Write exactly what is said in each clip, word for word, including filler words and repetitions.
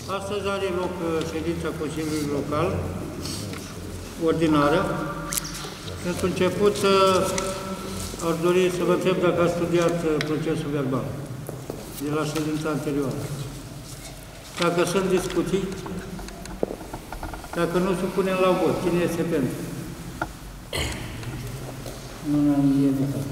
Astăzi are loc ședința Consiliului Local, ordinară. Pentru început, aș dori să vă întreb dacă ați studiat procesul verbal de la ședința anterioară. Dacă sunt discuții, dacă nu supunem la vot, cine este pentru? Nu am ieșit.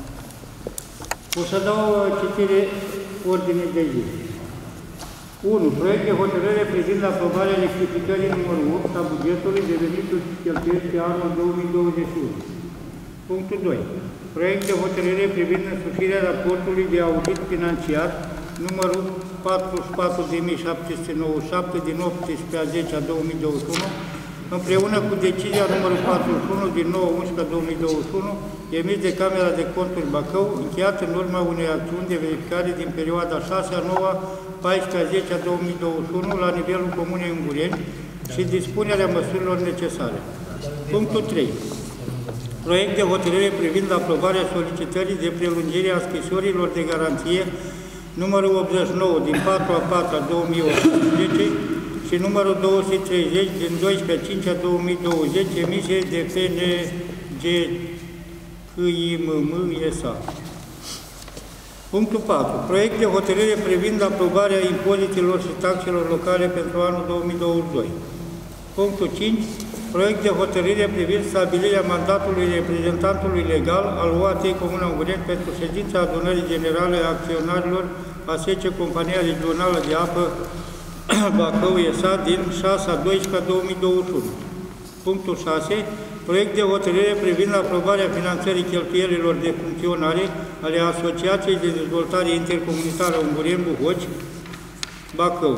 O să dau citire ordinii de zi. unu. Proiect de hotărâre privind aprobarea rectificării numărul opt a bugetului de venituri și cheltuieli pe anul două mii douăzeci și unu. Punctul doi. Proiect de hotărâre privind însușirea raportului de audit financiar numărul patruzeci și patru de mii șapte sute nouăzeci și șapte din optsprezece a zecea două mii douăzeci și unu, împreună cu decizia numărul patruzeci și unu din nouă a unsprezecea două mii douăzeci și unu, emis de Camera de Conturi Bacău, încheiat în urma unei acțiuni de verificare din perioada șase a noua a paisprezecea a zecea două mii douăzeci și unu la nivelul Comunei Ungureni și dispunerea măsurilor necesare. Punctul trei. Proiect de hotărâre privind aprobarea solicitării de prelungire a scrisorilor de garanție numărul optzeci și nouă din patru a patra două mii optsprezece și numărul două sute treizeci din doisprezece a cincea două mii douăzeci emise de F N G C I M M S A. Punctul patru. Proiect de hotărâre privind aprobarea impozitelor și taxelor locale pentru anul două mii douăzeci și doi. Punctul cinci. Proiect de hotărâre privind stabilirea mandatului reprezentantului legal al O A T Comuna Ungureni pentru ședința adunării generale a acționarilor a S C Compania Regională de Apă Bacău S A din șase a doisprezecea a două mii douăzeci și unu. Punctul șase. Proiect de hotărâre privind aprobarea finanțării cheltuielilor de funcționare ale Asociației de Dezvoltare Intercomunitară Ungureni-Buhoci Bacău,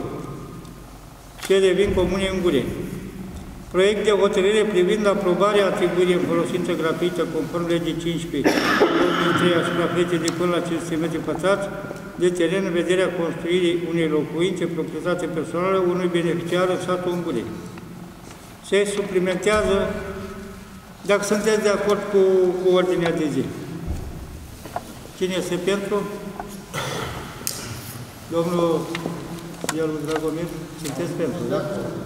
ce devin Comune Ungureni. Proiect de hotărâre privind aprobarea atribuirii în folosință gratuită conform legii cincisprezece două mii trei a suprafeței de până la cinci sute metri pătrați de teren în vederea construirii unei locuințe proprietate personală unui beneficiar în satul Ungureni. Se suplimentează, dacă sunteți de acord cu, cu ordinea de zi. Cine este pentru? Domnul Ielu Dragomir, sunteți pentru, da?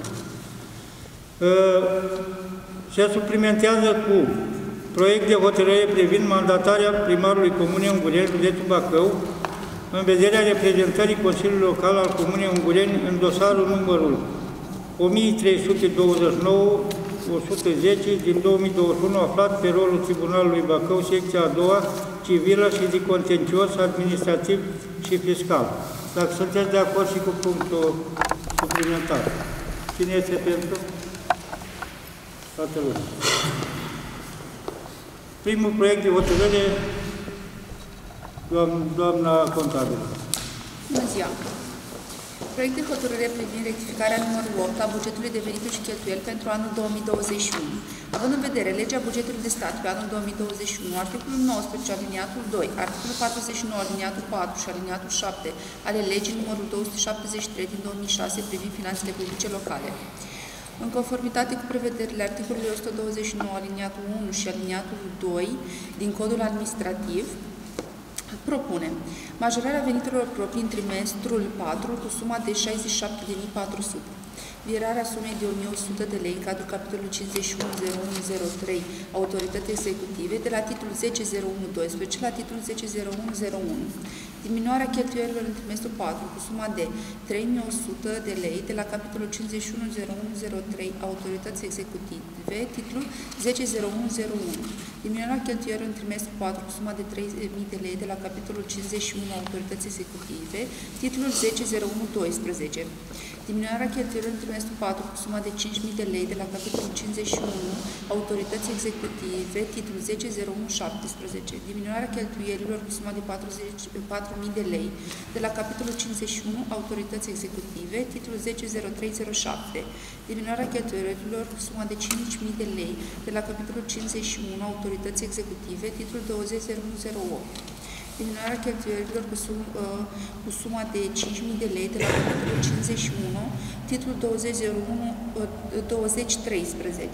Se suplimentează cu proiect de hotărâre privind mandatarea primarului Comunei Ungureni, județul Bacău, în vederea reprezentării Consiliului Local al Comunei Ungureni în dosarul numărul o mie trei sute douăzeci și nouă o sută zece din două mii douăzeci și unu, aflat pe rolul Tribunalului Bacău, secția a doua, civilă și de contencios administrativ și fiscal. Dacă sunteți de acord și cu punctul suplimentar. Cine este pentru? Toată lumea. Primul proiect de hotărâre, doamna, doamna contabilă. Bună ziua! Proiect de hotărâre privind rectificarea numărul opt a bugetului de venituri și cheltuieli pentru anul două mii douăzeci și unu. Având în vedere legea bugetului de stat pe anul două mii douăzeci și unu, articolul nouăsprezece, aliniatul doi, articolul patruzeci și nouă, aliniatul patru și aliniatul șapte ale legii numărul două sute șaptezeci și trei din două mii șase privind finanțele publice locale. În conformitate cu prevederile articolului o sută douăzeci și nouă, aliniatul unu și aliniatul doi din Codul Administrativ, propunem majorarea veniturilor proprii în trimestrul patru cu suma de șaizeci și șapte de mii patru sute, virarea sumei de o mie o sută de lei în cadrul capitolului cincizeci și unu zero unu zero trei Autorități Executive de la titlul zece zero unu doisprezece la titlul zece zero unu zero unu, diminuarea cheltuielilor în trimestrul patru cu suma de trei mii o sută de lei de la capitolul cincizeci și unu zero unu zero trei Autorități Executive, titlul zece zero unu zero unu, diminuarea cheltuielilor în trimestrul patru cu suma de trei mii de lei de la capitolul cincizeci și unu Autorități Executive, titlul zece zero unu doisprezece, diminuarea cheltuielilor în trimestrul patru cu suma de cinci mii de lei de la capitolul cincizeci și unu Autorități Executive, titlul zece zero unu șaptesprezece, diminuarea cheltuielilor cu suma de patru mii de lei de la capitolul cincizeci și unu Autorități Executive, titlul zece zero trei zero șapte, diminuarea cheltuielilor cu suma de cinci mii de lei de la capitolul cincizeci și unu Autorități Executive, titlul douăzeci zero unu zero opt, diminuarea cheltuielilor cu, sum, uh, cu suma de cinci mii de lei de la capitolul cincizeci și unu, titlul douăzeci zero unu douăzeci treisprezece.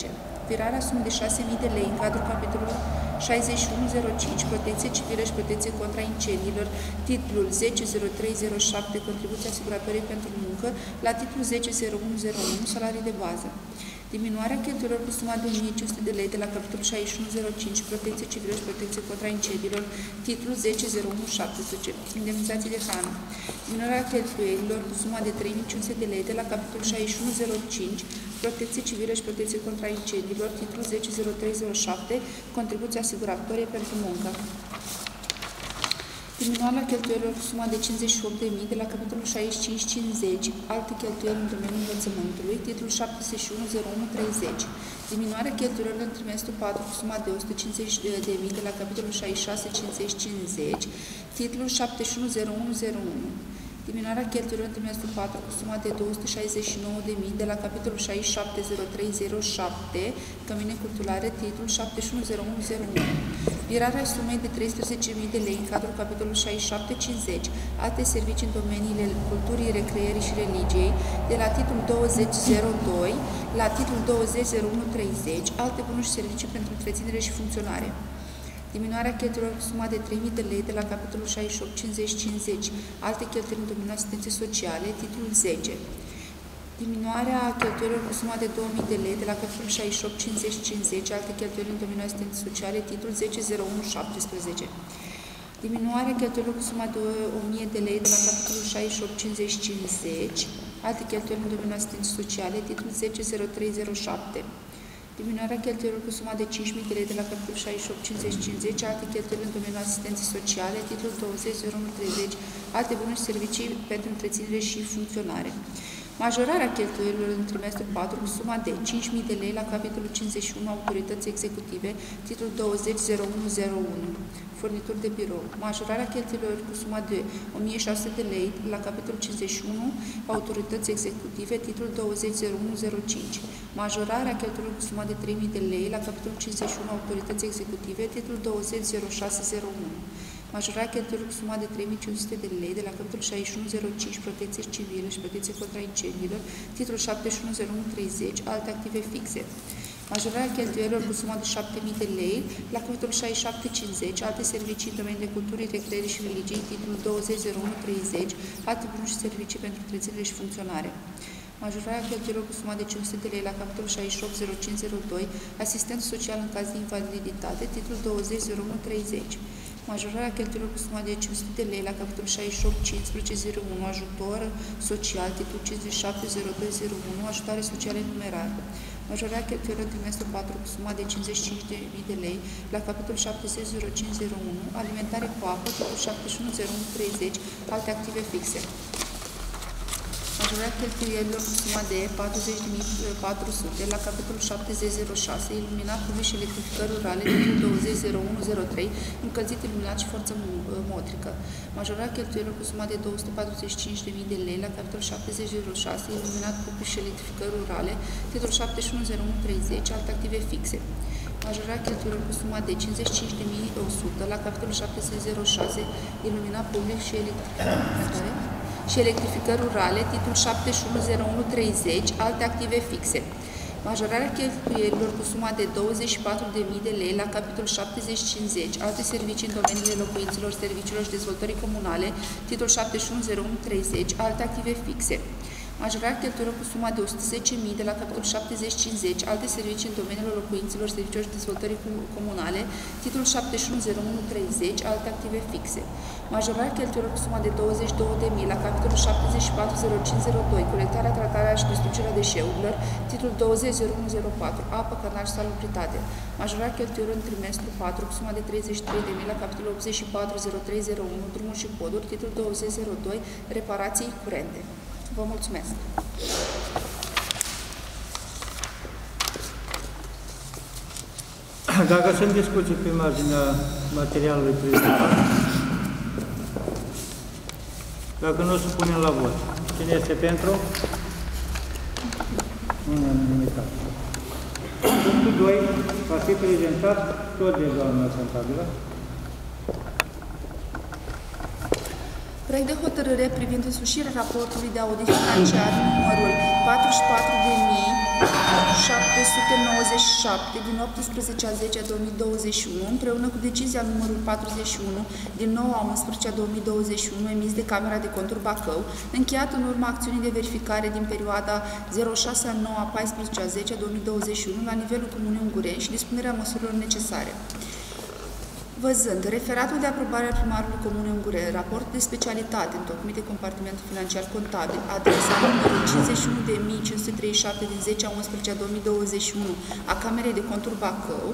virarea sumei de șase mii de lei în cadrul capitolului șaizeci și unu zero cinci, protecție civilă și protecție contra incendiilor, titlul zece zero trei zero șapte, contribuție asiguratorie pentru muncă, la titlul zece zero unu zero unu, salarii de bază. Diminuarea cheltuielor cu suma de o mie cinci sute de lei de la capitolul șaizeci și unu zero cinci, protecție civilă și protecție contra incendiilor, titlul zece zero unu șaptesprezece, indemnizații de hrană. Diminuarea cheltuielilor cu suma de trei mii cinci sute de lei de la capitolul șaizeci și unu zero cinci, protecție civilă și protecție contra incendiilor, titlul zece zero trei zero șapte, contribuție asiguratorie pentru muncă. Diminuarea cheltuielilor cu suma de cincizeci și opt de mii de la capitolul șaizeci și cinci cincizeci, alte cheltuieli în domeniul învățământului, titlul șaptezeci și unu zero unu treizeci. Diminuarea cheltuielilor în trimestrul patru cu suma de o sută cincizeci de mii de la capitolul șaizeci și șase cincizeci cincizeci, titlul șaptezeci și unu zero unu zero unu. Diminuarea cheltuielor în trimestrul patru cu suma de două sute șaizeci și nouă de mii de la capitolul șaizeci și șapte zero trei zero șapte, cămine culturale, titlul șaptezeci și unu zero unu zero unu. Virarea sumei de treisprezece mii de lei în cadrul capitolului șaizeci și șapte cincizeci, alte servicii în domeniile culturii, recreării și religiei, de la titlul douăzeci zero doi la titlul douăzeci zero unu treizeci, alte bunuri și servicii pentru întreținere și funcționare. Diminuarea cheltuielor cu suma de trei mii de lei de la capitolul șaizeci și opt cincizeci cincizeci, alte cheltuieli în domeniul asistenței sociale, titlul zece. Diminuarea cheltuielor cu suma de două mii de lei de la capitolul șaizeci și opt cincizeci cincizeci, alte cheltuieli în domeniul asistenței sociale, titlul zece zero unu șaptesprezece. Diminuarea cheltuielor cu suma de o mie de lei de la capitolul șaizeci și opt cincizeci cincizeci, alte cheltuieli în domeniul asistenței sociale, titlul zece zero trei zero șapte. Diminuarea cheltuielor cu suma de cinci mii de lei de la capitolul șaizeci și opt cincizeci cincizeci, alte cheltuieli în domeniul asistenței sociale, titlul douăzeci zero unu treizeci, alte bunuri și servicii pentru întreținere și funcționare. Majorarea cheltuielilor în trimestrul patru cu suma de cinci mii de lei la capitolul cincizeci și unu, autorități executive, titlul douăzeci zero unu zero unu, furnituri de birou. Majorarea cheltuielilor cu suma de o mie șase sute de lei la capitolul cincizeci și unu, autorități executive, titlul douăzeci zero unu zero cinci. Majorarea cheltuielilor cu suma de trei mii de lei la capitolul cincizeci și unu, autorități executive, titlul douăzeci zero șase zero unu. Majorarea cheltuielor cu suma de trei mii cinci sute de lei de la capitolul șaizeci și unu zero cinci, protecție civilă și protecție contra incendiilor, titlul șaptezeci și unu zero unu treizeci, alte active fixe. Majorarea cheltuielor cu suma de șapte mii de lei la capitolul șaizeci și șapte cincizeci, alte servicii în domeniul de cultură, recreare și religie, titlul douăzeci zero unu treizeci, alte bunuri și servicii pentru întreținere și funcționare. Majorarea cheltuielor cu suma de cinci sute de lei la capitolul șaizeci și opt zero cinci zero doi, asistență socială în caz de invaliditate, titlul douăzeci zero unu treizeci. Majorarea cheltuielor cu suma de cinci sute de lei la capitolul șaizeci și opt cincisprezece zero unu, ajutor social, titlul cincizeci și șapte zero doi zero unu, ajutoare sociale numerare. Majorarea cheltuielor în trimestrul patru cu suma de cincizeci și cinci de mii de lei la capitolul șaptezeci zero cinci zero unu, alimentare cu apă, titlul șaptezeci și unu zero unu treizeci, alte active fixe. Majorarea cheltuielilor cu suma de patruzeci de mii patru sute la capitolul șaptezeci zero șase, iluminat public și electrificări rurale, titlul douăzeci zero unu zero trei, încălzit, iluminat și forță motrică. Majorarea cheltuielilor cu suma de două sute patruzeci și cinci de mii de lei la capitolul șaptezeci zero șase, iluminat public și electrificări rurale, titlul șaptezeci și unu zero unu treizeci, alte active fixe. Majorarea cheltuielor cu suma de cincizeci și cinci de mii o sută la capitolul șaptezeci zero șase, iluminat public și electrificări și electrificări rurale, titlul șaptezeci și unu zero unu treizeci, alte active fixe. Majorarea cheltuielilor cu suma de douăzeci și patru de mii de lei la capitolul șaptezeci cincizeci, alte servicii în domeniile locuințelor, serviciilor și dezvoltării comunale, titlul șaptezeci și unu zero unu treizeci, alte active fixe. Majorarea cheltuielor cu suma de o sută zece mii de la capitolul șaptezeci cincizeci, alte servicii în domeniul locuințelor, serviciilor și dezvoltării comunale, titlul șaptezeci și unu zero unu treizeci, alte active fixe. Majorarea cheltuielor cu suma de douăzeci și două de mii la capitolul șaptezeci și patru zero cinci zero doi, colectarea, tratarea și distrugerea deșeurilor, titlul douăzeci zero unu zero patru, apă, canal și salubritate. Majorarea cheltuielor în trimestru patru cu suma de treizeci și trei de mii la capitolul optzeci și patru zero trei zero unu, drumuri și poduri, titlul douăzeci zero doi, reparații curente. Vă mulțumesc! Dacă sunt discuții pe marginea materialului prezentat, dacă nu, supunem la vot. Cine este pentru? Unanimitate. Punctul doi va fi prezentat tot de doamna contabilă. Proiect de hotărâre privind însușirea raportului de audit financiar numărul patruzeci și patru de mii șapte sute nouăzeci și șapte din optsprezece a zecea două mii douăzeci și unu, împreună cu decizia numărul patruzeci și unu din nouă a unsprezecea două mii douăzeci și unu emis de Camera de Conturi Bacău, încheiat în urma acțiunii de verificare din perioada zero șase a nouă a paisprezece a zecea două mii douăzeci și unu la nivelul Comunei Ungureni și dispunerea măsurilor necesare. Văzând referatul de aprobare al primarului Comunei Ungureni, raport de specialitate întocmit de compartimentul financiar contabil, adresa numărul cincizeci și unu de mii cinci sute treizeci și șapte din zece a unsprezecea două mii douăzeci și unu a Camerei de Conturi Bacău,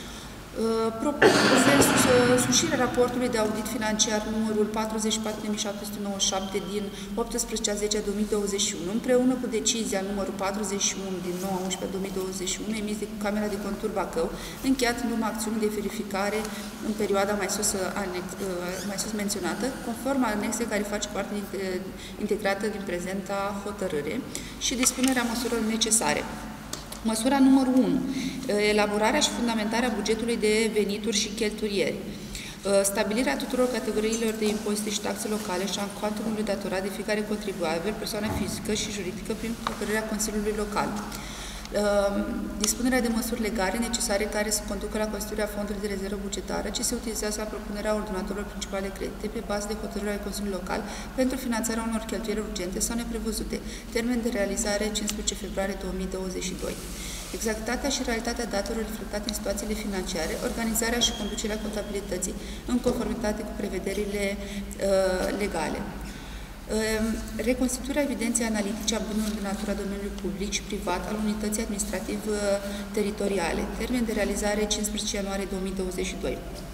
propun însușirea raportului de audit financiar numărul patruzeci și patru de mii șapte sute nouăzeci și șapte din optsprezece a zecea două mii douăzeci și unu, împreună cu decizia numărul patruzeci și unu din nouă a unsprezecea două mii douăzeci și unu, emis de Camera de Conturi Bacău, încheiat în urma acțiunii de verificare în perioada mai sus, anex, mai sus menționată, conform anexei care face parte integrată din prezenta hotărâre și dispunerea măsurilor necesare. Măsura numărul unu. Elaborarea și fundamentarea bugetului de venituri și cheltuieli. Stabilirea tuturor categoriilor de impozite și taxe locale și a cuantumului datorat de fiecare contribuabil, persoană fizică și juridică prin hotărârea Consiliului Local. Dispunerea de măsuri legale necesare care să conducă la constituirea fondului de rezervă bugetară ce se utilizează la propunerea ordonatorilor principale de credite pe bază de hotărârea Consiliului Local pentru finanțarea unor cheltuieli urgente sau neprevăzute. Termen de realizare cincisprezece februarie două mii douăzeci și doi. Exactitatea și realitatea datelor reflectate în situațiile financiare, organizarea și conducerea contabilității în conformitate cu prevederile uh, legale. Reconstituirea evidenței analitice a bunurilor de natura domeniului public și privat al unității administrativ-teritoriale. Termen de realizare cincisprezece ianuarie două mii douăzeci și doi.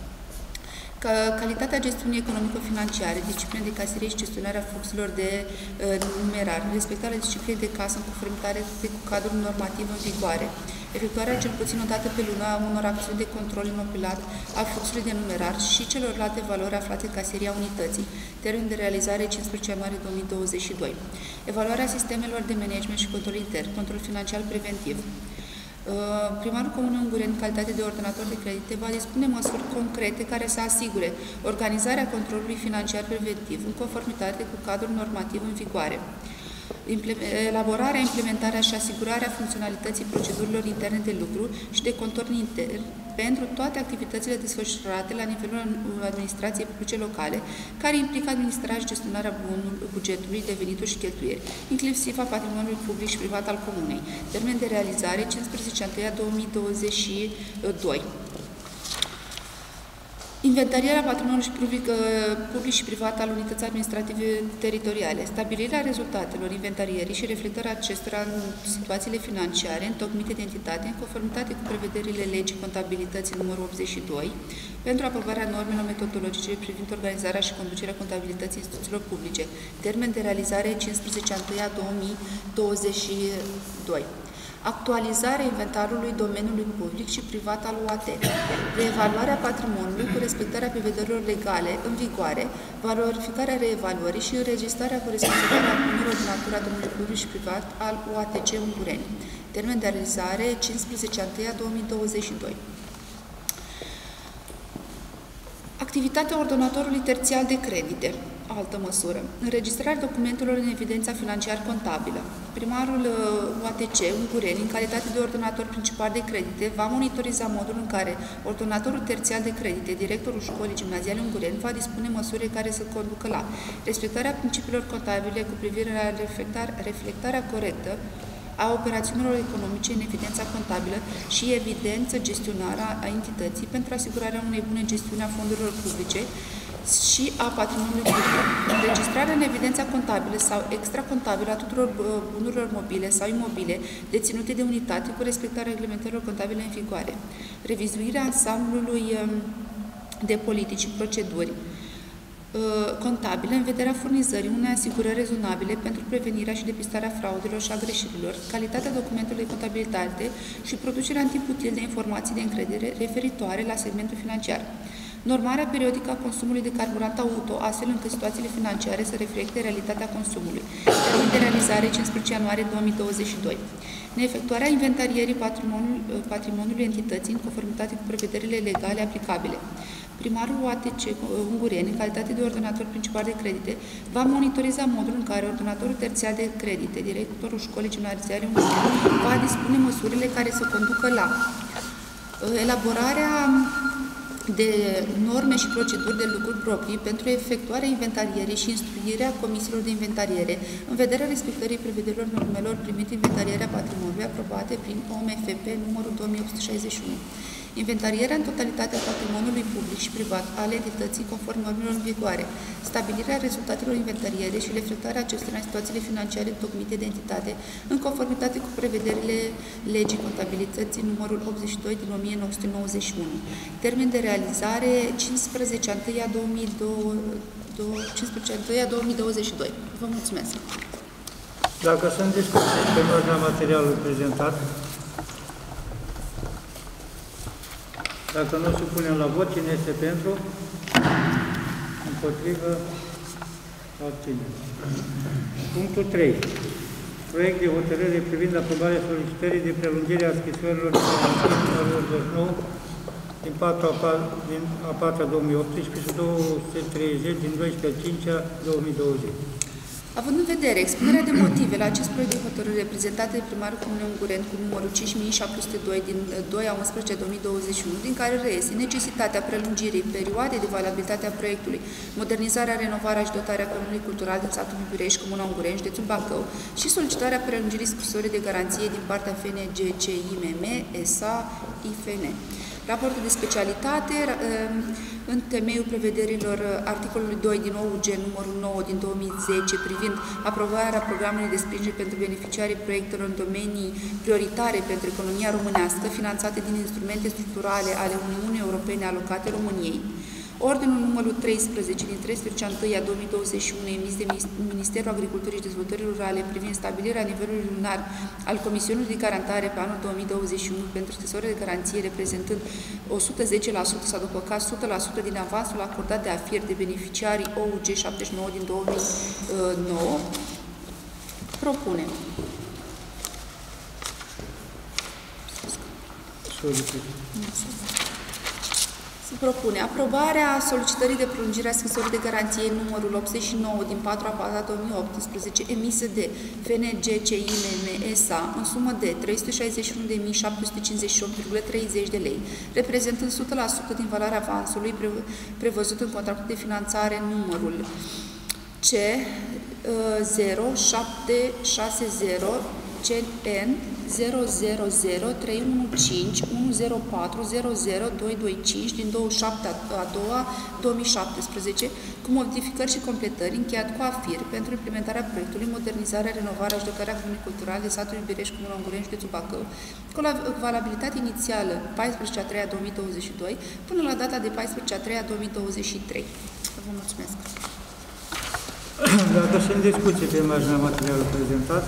Calitatea gestiunii economico-financiare, discipline de caserie și gestionarea fluxurilor de uh, numerar, respectarea disciplinei de casă în conformitate cu cadrul normativ în vigoare, efectuarea cel puțin o dată pe lună a unor acțiuni de control inopilat al fluxului de numerar și celorlalte valori aflate în caseria unității, termen de realizare cincisprezece ianuarie două mii douăzeci și doi. Evaluarea sistemelor de management și control intern, control financiar preventiv. Primarul Comunei Ungureni, în calitate de ordonator de credite, va dispune măsuri concrete care să asigure organizarea controlului financiar preventiv în conformitate cu cadrul normativ în vigoare, elaborarea, implementarea și asigurarea funcționalității procedurilor interne de lucru și de control intern pentru toate activitățile desfășurate la nivelul administrației publice locale, care implică administrarea și gestionarea bugetului de venituri și cheltuieli, inclusiv a patrimoniului public și privat al comunei. Termen de realizare cincisprezece ianuarie două mii douăzeci și doi. Inventarierea patrimoniului public, public și privat al unității administrative teritoriale, stabilirea rezultatelor inventarierii și reflectarea acestora în situațiile financiare întocmite de entitate în conformitate cu prevederile legii contabilității numărul optzeci și doi pentru aprobarea normelor metodologice privind organizarea și conducerea contabilității instituțiilor publice. Termen de realizare cincisprezece ianuarie două mii douăzeci și doi. Actualizarea inventarului domeniului public și privat al U A T, reevaluarea patrimoniului cu respectarea prevederilor legale în vigoare, valorificarea reevaluării și înregistrarea corespunzătoare a bunurilor de natura domeniului public și privat al U A T C Ungureni. Termen de realizare cincisprezece ianuarie două mii douăzeci și doi. Activitatea ordonatorului terțial de credite. Altă măsură. Înregistrarea documentelor în evidența financiar-contabilă. Primarul U A T C Ungureni, în calitate de ordonator principal de credite, va monitoriza modul în care ordonatorul terțial de credite, directorul școlii gimnaziale Ungureni, va dispune măsuri care să conducă la respectarea principiilor contabile cu privire la reflectarea corectă a operațiunilor economice în evidența contabilă și evidență gestionarea a entității pentru asigurarea unei bune gestiuni a fondurilor publice și a patrimoniului public. Înregistrarea în evidența contabilă sau extracontabilă a tuturor bunurilor mobile sau imobile deținute de unitate cu respectarea reglementărilor contabile în vigoare. Revizuirea ansamblului de politici și proceduri contabile în vederea furnizării unei asigurări rezonabile pentru prevenirea și depistarea fraudelor și a greșelilor, calitatea documentelor de contabilitate și producerea în timp util de informații de încredere referitoare la segmentul financiar. Normarea periodică a consumului de carburant auto, astfel încât situațiile financiare să reflecte realitatea consumului. Termen de realizare cincisprezece ianuarie două mii douăzeci și doi. Neefectuarea inventarierii patrimoniului, patrimoniului entității în conformitate cu prevederile legale aplicabile. primarul O A T C Ungureni, în calitate de ordonator principal de credite, va monitoriza modul în care ordonatorul terțiar de credite, directorul școlii gimnaziale Ungureni, va dispune măsurile care să conducă la elaborarea de norme și proceduri de lucruri proprii pentru efectuarea inventarierii și instruirea comisiilor de inventariere în vederea respectării prevederilor normelor privind inventarierea patrimoniului aprobate prin O M F P numărul două mii opt sute șaizeci și unu. Inventarierea în totalitate a patrimoniului public și privat al entității conform normelor în vigoare, stabilirea rezultatelor inventariere și reflectarea acestora în situațiile financiare întocmite de entitate în conformitate cu prevederile legii contabilității numărul optzeci și doi din o mie nouă sute nouăzeci și unu. Termen de realizare cincisprezece unu două mii douăzeci și doi. Vă mulțumesc! Dacă sunt discuții pe marginea materialului prezentat, dacă nu supunem la vot, cine este pentru? Împotrivă? Abține. Punctul trei. Proiect de hotărâre privind aprobarea solicitării de prelungire a scrisorilor de garanție numărul optzeci și nouă din a patra două mii optsprezece și două sute treizeci din doisprezece a cincea două mii douăzeci. Având în vedere expunerea de motive la acest proiect de hotărâre prezentate de primarul Comunei Ungureni cu numărul cinci mii șapte sute doi din doi a unsprezece două mii douăzeci și unu, din care reiese necesitatea prelungirii perioadei de valabilitate a proiectului, modernizarea, renovarea și dotarea clădirii culturale din satul Iubirești, Comuna Ungureni, județul Bacău, și solicitarea prelungirii scrisorii de garanție din partea F N G C I M M S A I F N. Raportul de specialitate, în temeiul prevederilor articolului doi din O U G numărul nouă din două mii zece privind aprobarea programului de sprijin pentru beneficiarii proiectelor în domenii prioritare pentru economia românească, finanțate din instrumente structurale ale Uniunii Europene alocate României. Ordinul numărul treisprezece din treisprezece unu a două mii douăzeci și unu emis de Ministerul Agriculturii și Dezvoltării Rurale privind stabilirea nivelului lunar al Comisiunii de Garantare pe anul două mii douăzeci și unu pentru scrisoare de garanție reprezentând o sută zece la sută sau după caz o sută la sută din avansul acordat de AFIR de beneficiarii O U G șaptezeci și nouă din două mii nouă, propunem Se propune aprobarea solicitării de prelungire a scrisorii de garanție numărul optzeci și nouă din patru a patra două mii optsprezece emisă de F N G C I M M S A în sumă de trei sute șaizeci și unu de mii șapte sute cincizeci și opt virgulă treizeci de lei, reprezentând o sută la sută din valoarea avansului prevăzut în contractul de finanțare numărul C zero șapte șase zero C N zero zero zero trei unu cinci unu zero patru zero zero doi doi cinci din douăzeci și șapte a doua două mii șaptesprezece, cu modificări și completări, încheiat cu AFIR pentru implementarea proiectului modernizarea, renovarea și dotarea comunii culturale de satul Iubirești, Comuna Ungureni, județul Bacău, cu valabilitate inițială paisprezece a treia două mii douăzeci și doi până la data de paisprezece a treia două mii douăzeci și trei. Vă mulțumesc! Dacă sunt discuții pe marginea materialului prezentat,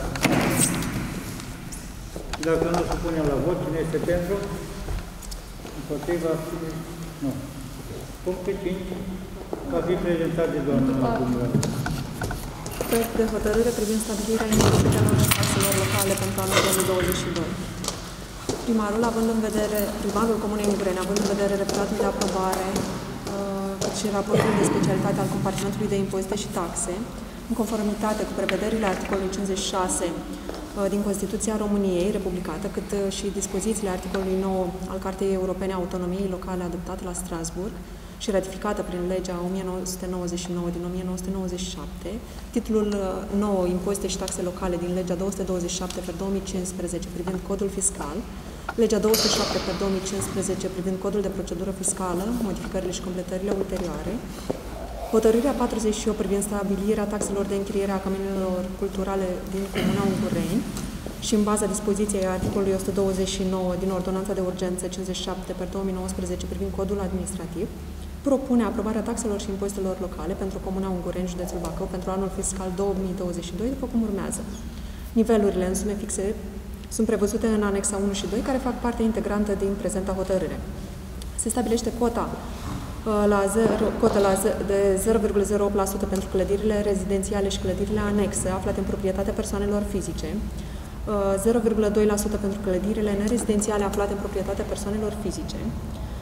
dacă nu supunem la vot, cine este pentru? Împotriva? Nu. Punctul cinci va fi prezentat de doamna Dumbrava. Proiect de hotărâre privind stabilirea indemnităților taxelor locale pentru anul două mii douăzeci și doi. Primarul, având în vedere, primarul Comunei Ungureni, având în vedere referatul de aprobare uh, și raportul de specialitate al compartimentului de impozite și taxe, în conformitate cu prevederile articolului cincizeci și șase din Constituția României Republicată, cât și dispozițiile articolului nouă al Cartei Europene a Autonomiei Locale adoptate la Strasburg și ratificată prin legea o mie nouă sute nouăzeci și nouă din o mie nouă sute nouăzeci și șapte, titlul nouă Impozite și taxe locale din legea două sute douăzeci și șapte pe două mii cincisprezece privind codul fiscal, legea două sute șapte pe două mii cincisprezece privind codul de procedură fiscală, modificările și completările ulterioare, hotărârea patruzeci și opt privind stabilirea taxelor de închiriere a caminurilor culturale din Comuna Ungureni și în baza dispoziției articolului o sută douăzeci și nouă din Ordonanța de Urgență cincizeci și șapte pe două mii nouăsprezece privind codul administrativ, propune aprobarea taxelor și impozitelor locale pentru Comuna Ungureni, județul Bacău, pentru anul fiscal două mii douăzeci și doi, după cum urmează. Nivelurile în sume fixe sunt prevăzute în anexa unu și doi, care fac parte integrantă din prezenta hotărâre. Se stabilește cota la zero, cotă la de zero virgulă zero opt la sută pentru clădirile rezidențiale și clădirile anexe aflate în proprietatea persoanelor fizice, zero virgulă doi la sută pentru clădirile nerezidențiale aflate în proprietatea persoanelor fizice,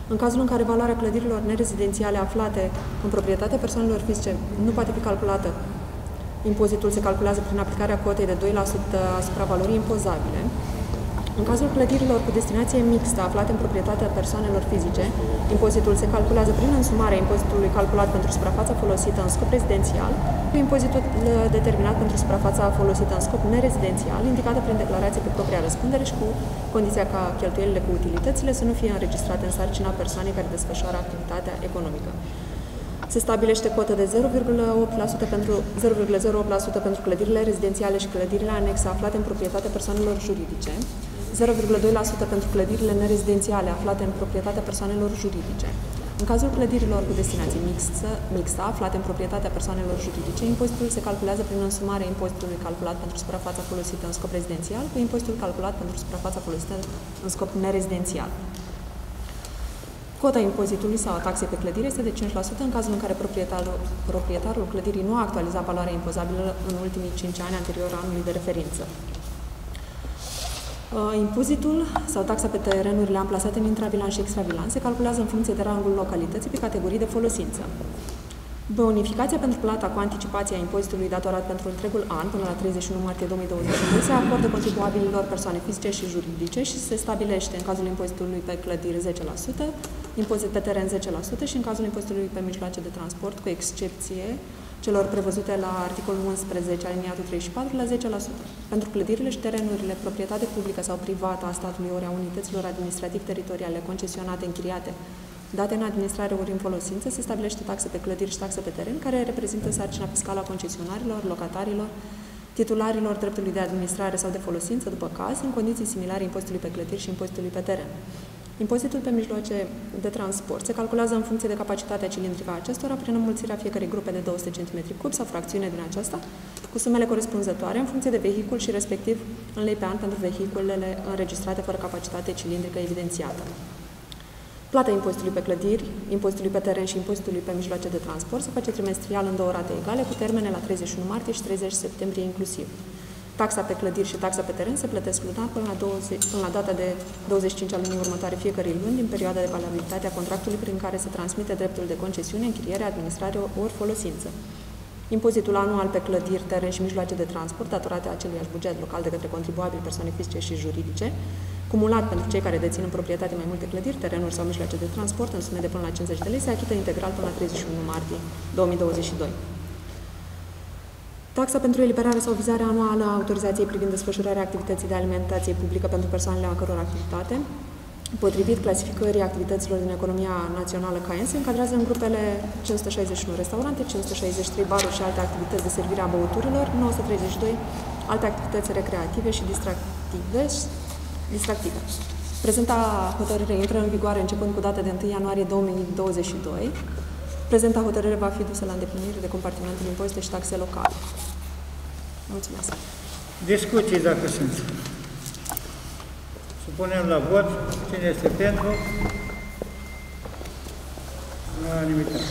În cazul în care valoarea clădirilor nerezidențiale aflate în proprietatea persoanelor fizice nu poate fi calculată, impozitul se calculează prin aplicarea cotei de doi la sută asupra valorii impozabile. În cazul clădirilor cu destinație mixtă aflate în proprietatea persoanelor fizice, impozitul se calculează prin însumarea impozitului calculat pentru suprafața folosită în scop rezidențial, cu impozitul determinat pentru suprafața folosită în scop nerezidențial, indicată prin declarație pe propria răspundere și cu condiția ca cheltuielile cu utilitățile să nu fie înregistrate în sarcina persoanei care desfășoară activitatea economică. Se stabilește cotă de zero virgulă opt la sută pentru zero virgulă zero opt la sută pentru clădirile rezidențiale și clădirile anexe aflate în proprietatea persoanelor juridice, zero virgulă doi la sută pentru clădirile nerezidențiale aflate în proprietatea persoanelor juridice. În cazul clădirilor cu destinație mixtă, mixtă aflate în proprietatea persoanelor juridice, impozitul se calculează prin însumarea impozitului calculat pentru suprafața folosită în scop rezidențial cu impozitul calculat pentru suprafața folosită în scop nerezidențial. Cota impozitului sau a taxei pe clădire este de cinci la sută în cazul în care proprietarul, proprietarul clădirii nu a actualizat valoarea impozabilă în ultimii cinci ani anterior anului de referință. Impozitul sau taxa pe terenurile amplasate în intravilan și extravilan se calculează în funcție de rangul localității pe categorii de folosință. Bonificația pentru plata cu anticipație a impozitului datorat pentru întregul an până la treizeci și unu martie două mii douăzeci și doi se acordă contribuabililor persoane fizice și juridice și se stabilește în cazul impozitului pe clădiri zece la sută, impozit pe teren zece la sută și în cazul impozitului pe mijloace de transport, cu excepție celor prevăzute la articolul unsprezece, aliniatul treizeci și patru, la zece la sută. Pentru clădirile și terenurile, proprietate publică sau privată a statului ori a unităților administrativ-teritoriale concesionate, închiriate, date în administrare ori în folosință, se stabilește taxe pe clădiri și taxe pe teren, care reprezintă sarcina fiscală a concesionarilor, locatarilor, titularilor dreptului de administrare sau de folosință, după caz, în condiții similare impozitului pe clădiri și impozitului pe teren. Impozitul pe mijloace de transport se calculează în funcție de capacitatea cilindrică a acestora prin înmulțirea fiecărei grupe de două sute centimetri cubi sau fracțiune din aceasta, cu sumele corespunzătoare în funcție de vehicul și respectiv în lei pe an pentru vehiculele înregistrate fără capacitate cilindrică evidențiată. Plata impozitului pe clădiri, impozitului pe teren și impozitului pe mijloace de transport se face trimestrial în două rate egale, cu termene la treizeci și unu martie și treizeci septembrie inclusiv. Taxa pe clădiri și taxa pe teren se plătesc lunar până la, douăzeci, până la data de douăzeci și cinci al lunii următoare fiecărei luni din perioada de valabilitate a contractului prin care se transmite dreptul de concesiune, închiriere, administrare ori folosință. Impozitul anual pe clădiri, teren și mijloace de transport datorate aceluiași buget local de către contribuabili, persoane fizice și juridice, cumulat pentru cei care dețin în proprietate mai multe clădiri, terenuri sau mijloace de transport în sume de până la cincizeci de lei, se achită integral până la treizeci și unu martie două mii douăzeci și doi. Taxa pentru eliberare sau vizarea anuală a autorizației privind desfășurarea activității de alimentație publică pentru persoanele a căror activitate, potrivit clasificării activităților din economia națională C A E N, se încadrează în grupele cinci sute șaizeci și unu restaurante, cinci sute șaizeci și trei baruri și alte activități de servire a băuturilor, nouă sute treizeci și doi alte activități recreative și distractive. distractive. Prezenta hotărâre intră în vigoare începând cu data de întâi ianuarie două mii douăzeci și doi. Prezenta hotărâre va fi dusă la îndeplinire de compartimentul impozite și taxe locale. Mulțumesc. Discuții dacă sunt. Supunem la vot. Cine este pentru? Unanimitate.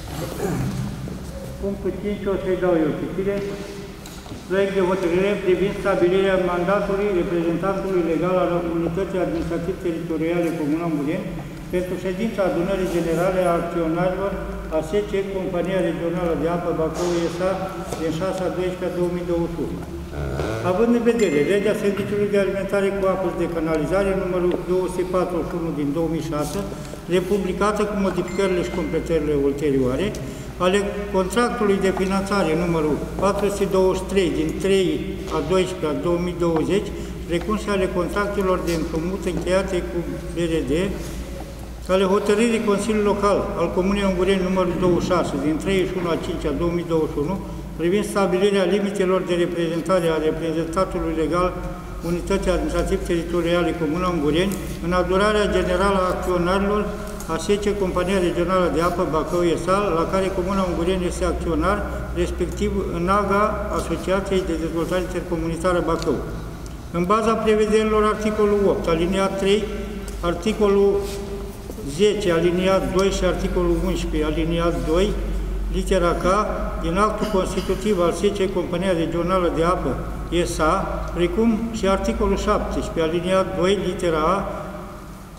Punctul cinci o să-i dau eu citire. Proiect de hotărâre privind stabilirea mandatului reprezentantului legal al Unității Administrativ-Teritoriale Comuna Ungureni pentru ședința adunării generale a acționarilor a S C Compania Regională de Apă Bacău S A din șase a doisprezecea două mii douăzeci și unu. Având în vedere legea Serviciului de Alimentare cu Apă și de Canalizare numărul două sute patruzeci și unu din două mii șase, republicată cu modificările și completările ulterioare, ale contractului de finanțare numărul patru sute douăzeci și trei din trei a doisprezecea două mii douăzeci, precum și ale contractelor de împrumut încheiate cu B R D, ale hotărârii Consiliului Local al Comunei Ungureni numărul douăzeci și șase din treizeci și unu a cincea două mii douăzeci și unu, privind stabilirea limitelor de reprezentare a reprezentatului legal Unității Administrativ-Teritoriale Comuna Ungureni în adunarea generală a acționarilor a S C Compania Regională de Apă Bacău S A, la care Comuna Ungureni este acționar, respectiv în A G A, Asociației de Dezvoltare Intercomunitară Bacău. În baza prevederilor articolul opt, aliniat trei, articolul zece, aliniat doi și articolul unsprezece, aliniat doi, litera K, din actul constitutiv al S C Compania Regională de Apă S A, precum și articolul șaptesprezece, aliniat doi, litera A,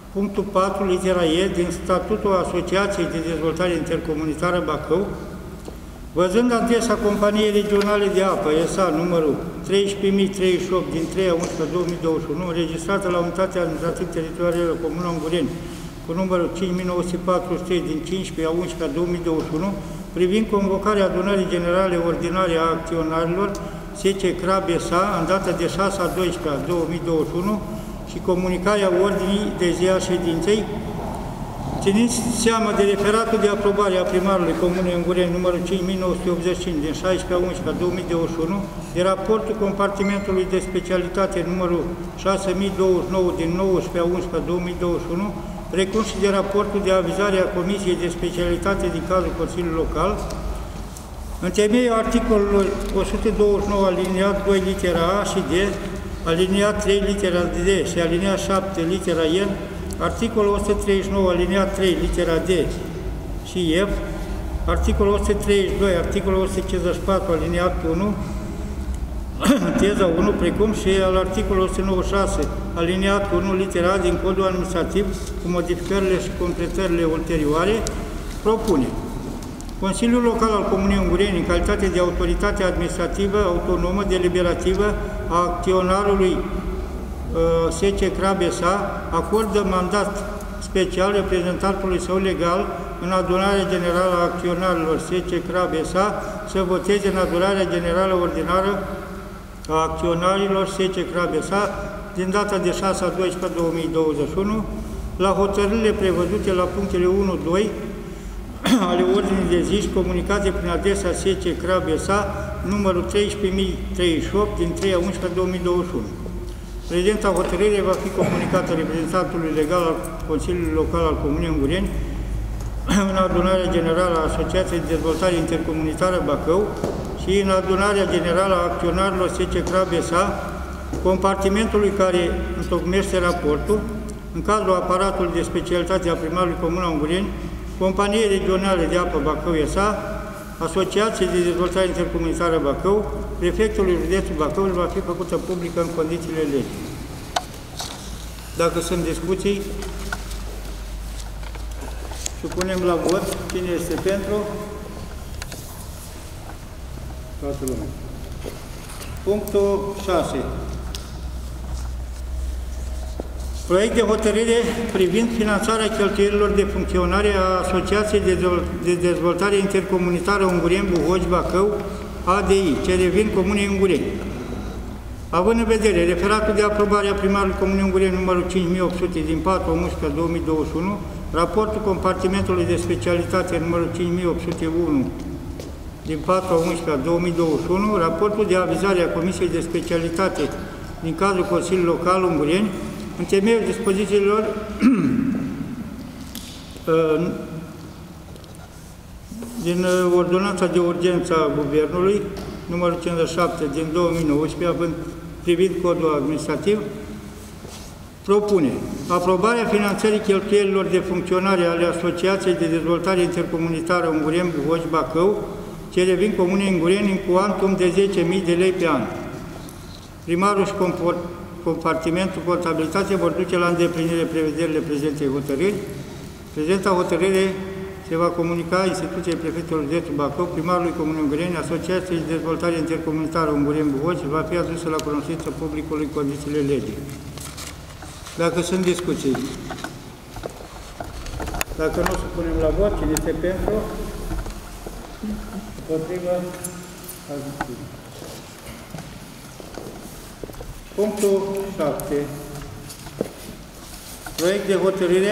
Punctul patru, litera E, din Statutul Asociației de Dezvoltare Intercomunitară Bacău, văzând adresa Companiei Regionale de Apă, E S A, numărul treisprezece mii treizeci și opt din trei a unsprezecea două mii douăzeci și unu, înregistrată la Unitatea Administrativ-Teritorială Comuna Ungureni, cu numărul cinci mii nouă sute patruzeci și trei din cincisprezece a unsprezecea două mii douăzeci și unu, privind convocarea adunării generale ordinare a acționarilor S C C R A B S A în data de șase a doisprezecea două mii douăzeci și unu și comunicarea ordinii de zi a ședinței, ținând seama de referatul de aprobare a primarului Comunei Ungureni numărul cinci mii nouă sute optzeci și cinci din șaisprezece a unsprezecea două mii douăzeci și unu, de raportul compartimentului de specialitate numărul șase mii douăzeci și nouă din nouăsprezece a unsprezecea două mii douăzeci și unu, precum și de raportul de avizare a Comisiei de Specialitate din cadrul Consiliului Local, în temeiul articolului o sută douăzeci și nouă aliniat doi litera A și D, aliniat trei litera D și aliniat șapte litera N, articolul o sută treizeci și nouă aliniat trei litera D și F, articolul o sută treizeci și doi, articolul o sută cincizeci și patru aliniat unu, teza unu, precum și al articolului o sută nouăzeci și șase aliniat unu litera A din Codul Administrativ, cu modificările și completările ulterioare, propune Consiliul Local al Comunei Ungureni, în calitate de autoritate administrativă autonomă deliberativă a acționarului uh, S C C R A B S A, acordă mandat special reprezentantului său legal în adunarea generală a acționarilor S C C R A B S A să voteze în adunarea generală ordinară a acționarilor S C C R A B S A din data de șase a doisprezecea două mii douăzeci și unu la hotărârile prevăzute la punctele unu doi ale ordinii de zi și comunicate prin adresa S C C R A B S A numărul treisprezece mii treizeci și opt din trei a unsprezecea două mii douăzeci și unu. Prezenta hotărâre va fi comunicată reprezentantului legal al Consiliului Local al Comunei Ungureni în adunarea generală a Asociației de Dezvoltare Intercomunitară Bacău și în adunarea generală a acționarilor S C C R A B S A, compartimentului care întocmește raportul, în cadrul aparatului de specialitate a primarului Comuna Ungureni, Companiei Regionale de Apă Bacău S A, Asociației de Dezvoltare Intercomunitară Bacău, prefectului județului Bacău va fi făcută publică în condițiile legii. Dacă sunt discuții, supunem la vot. Cine este pentru? Toată lumea. Punctul șase. Proiect de hotărâre privind finanțarea cheltuielilor de funcționare a Asociației de Dezvoltare Intercomunitară Ungureni-Buhoci-Bacău, A D I, ce revin Comunei Ungureni. Având în vedere referatul de aprobare a primarului Comunei Ungureni numărul cinci mii opt sute din patru a unsprezecea două mii douăzeci și unu, raportul compartimentului de specialitate numărul cinci mii opt sute unu din patru a unsprezecea două mii douăzeci și unu, raportul de avizare a Comisiei de Specialitate din cadrul Consiliului Local Ungureni, în temeiul dispozițiilor din Ordonanța de Urgență a Guvernului, numărul cincizeci și șapte din două mii nouăsprezece, având privind codul administrativ, propune aprobarea finanțării cheltuielilor de funcționare ale Asociației de Dezvoltare Intercomunitară Ungureni-Buhoci-Bacău, ce revin Comunei Ungureni în cuantum de zece mii de lei pe an. Primarul și compartimentul contabilitate vor duce la îndeplinire prevederile prezentei hotărâri. Prezenta hotărâre se va comunica instituției prefectului județului Bacău, primarului Comunei Ungureni, Asociației de Dezvoltare Intercomunitară Ungureni-Buhoci, va fi adusă la cunoștință publicului în condițiile legii. Dacă sunt discuții. Dacă nu, supunem la vot. Cine este pentru? Împotrivă? Punctul șapte. Proiect de hotărâre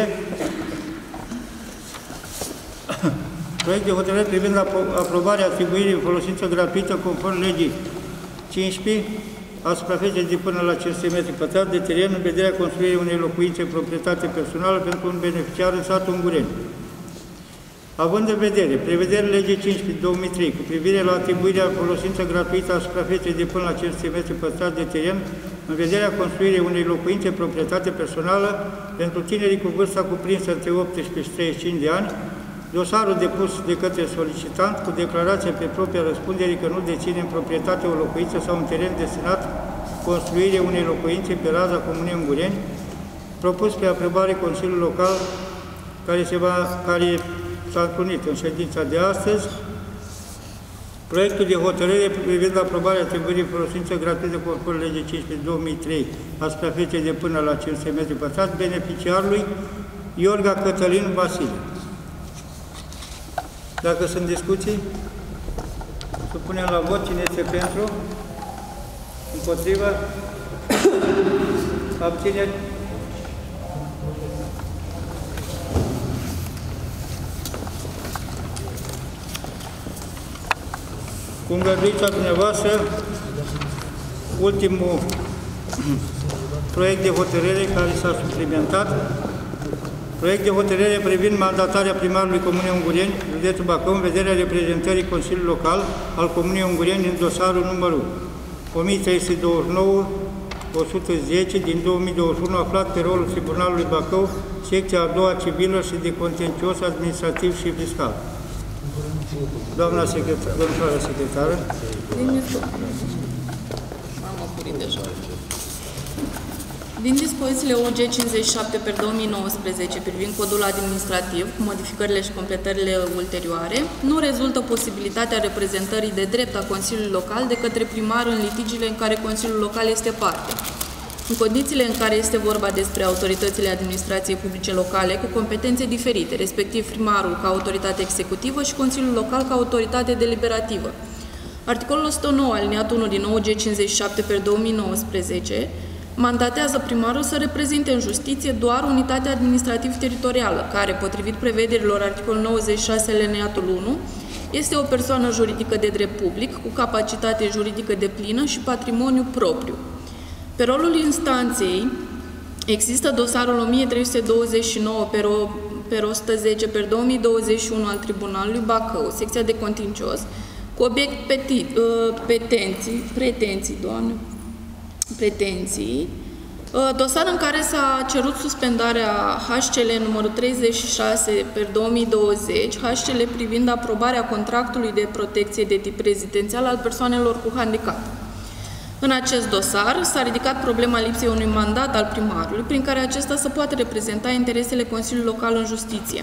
Proiect de hotărâre privind aprobarea atribuirii în folosință gratuită conform legii cincisprezece a suprafeței de până la cinci sute metri pătrați de teren în vederea construirii unei locuințe în proprietate personală pentru un beneficiar în satul Ungureni. Având în vedere prevederile legii cincisprezece două mii trei cu privire la atribuirea în folosință gratuită a suprafeței de până la cinci sute metri pătrați de teren în vederea construirii unei locuințe în proprietate personală pentru tinerii cu vârsta cuprinsă între optsprezece și treizeci și cinci de ani, dosarul depus de către solicitant cu declarația pe propria răspundere că nu deține în proprietate o locuință sau un teren destinat construirii unei locuințe pe raza Comunei Ungureni, propus pe aprobare Consiliul Local, care se va, care s-a întrunit în ședința de astăzi, proiectul de hotărâre privind aprobarea atribuirii în folosință gratuită conform legii cincisprezece două mii trei a suprafeței de până la cinci sute metri pătrați, beneficiarului Iorga Cătălin Vasile. Dacă sunt discuții, supunem la vot. Cine este pentru? Împotriva? Abțineri? Cu îngăduința dumneavoastră, ultimul proiect de hotărâre care s-a suplimentat, proiect de hotărâre privind mandatarea primarului Comunei Ungureni, județul Bacău, în vederea reprezentării Consiliului Local al Comunei Ungureni în dosarul numărul o mie trei sute douăzeci și nouă o sută zece din două mii douăzeci și unu, aflat pe rolul Tribunalului Bacău, secția a doua civilă și de contencios administrativ și fiscal. Doamna secretară, domnule secretară. Din dispozițiile O G cincizeci și șapte pe două mii nouăsprezece privind codul administrativ, cu modificările și completările ulterioare, nu rezultă posibilitatea reprezentării de drept a Consiliului Local de către primar în litigiile în care Consiliul Local este parte. În condițiile în care este vorba despre autoritățile administrației publice locale cu competențe diferite, respectiv primarul ca autoritate executivă și Consiliul Local ca autoritate deliberativă. Articolul o sută nouă, aliniatul unu din O G cincizeci și șapte pe două mii nouăsprezece, mandatează primarul să reprezinte în justiție doar unitatea administrativ-teritorială, care, potrivit prevederilor articolul nouăzeci și șase, aliniatul unu, este o persoană juridică de drept public, cu capacitate juridică deplină și patrimoniu propriu. Pe rolul instanței există dosarul o mie trei sute douăzeci și nouă pe o sută zece pe două mii douăzeci și unu al Tribunalului Bacău, secția de contencios, cu obiect peti, petenții, pretenții, doamne, pretenții, dosar în care s-a cerut suspendarea H C L numărul treizeci și șase pe două mii douăzeci, H C L privind aprobarea contractului de protecție de tip rezidențial al persoanelor cu handicap. În acest dosar s-a ridicat problema lipsei unui mandat al primarului, prin care acesta să poată reprezenta interesele Consiliului Local în justiție.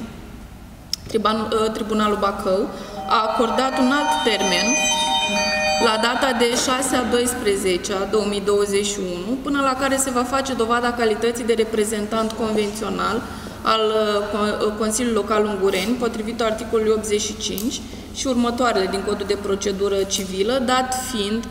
Tribunalul Bacău a acordat un alt termen la data de șase a doisprezece a două mii douăzeci și unu, până la care se va face dovada calității de reprezentant convențional al Consiliului Local Ungureni, potrivit articolului optzeci și cinci și următoarele din Codul de Procedură Civilă, dat fiind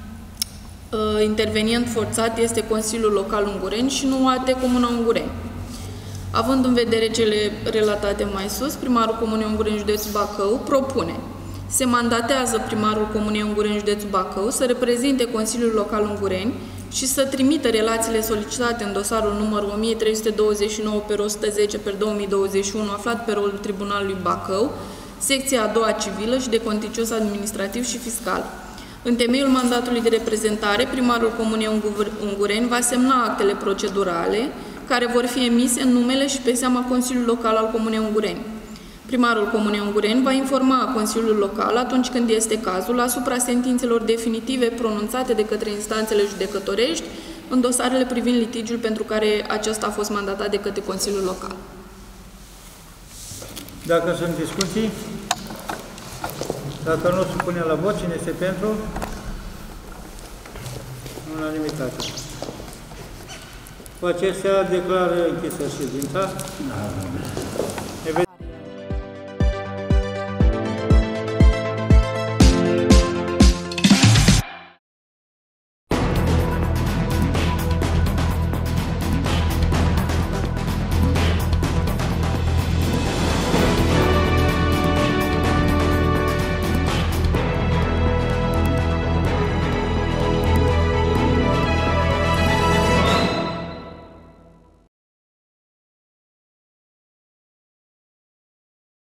intervenient forțat este Consiliul Local Ungureni și nu A T Comuna Ungureni. Având în vedere cele relatate mai sus, primarul Comunei Ungureni, județul Bacău, propune: se mandatează primarul Comunei Ungureni, județul Bacău, să reprezinte Consiliul Local Ungureni și să trimită relațiile solicitate în dosarul numărul o mie trei sute douăzeci și nouă pe o sută zece pe două mii douăzeci și unu, aflat pe rolul Tribunalului Bacău, secția a doua civilă și de contencios administrativ și fiscal. În temeiul mandatului de reprezentare, primarul Comunei Ungureni va semna actele procedurale care vor fi emise în numele și pe seama Consiliului Local al Comunei Ungureni. Primarul Comunei Ungureni va informa Consiliul Local, atunci când este cazul, asupra sentințelor definitive pronunțate de către instanțele judecătorești în dosarele privind litigiul pentru care acesta a fost mandatat de către Consiliul Local. Dacă sunt discuții, dacă nu supune la vot, cine este pentru? Unanimitate. Cu acestea declară închisă ședința.